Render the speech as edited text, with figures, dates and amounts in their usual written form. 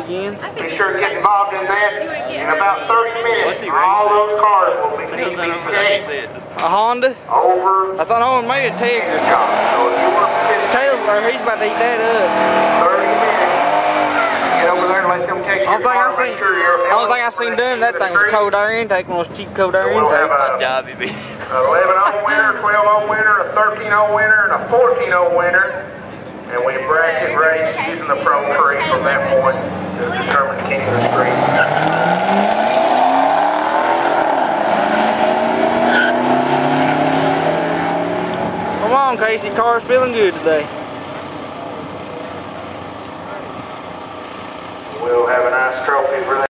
again. Be sure to get involved in that. In about 30 minutes, all those cars will be checked. A Honda? Over. I thought I wanted made a Integra. So if you want to participate, Taylor, he's about to eat that up. 30 minutes. Get over there and let them check your car. Make sure you're Only thing I seen done that thing was a cold air intake, one of those cheap cold air intakes. Good job, you be. 11-0 winner, 12-0 winner, a 13-0 winner, and a 14-0 winner. And we bracket race using the Pro Tree from that point to determine the king of the street. Come on, Casey, car's feeling good today.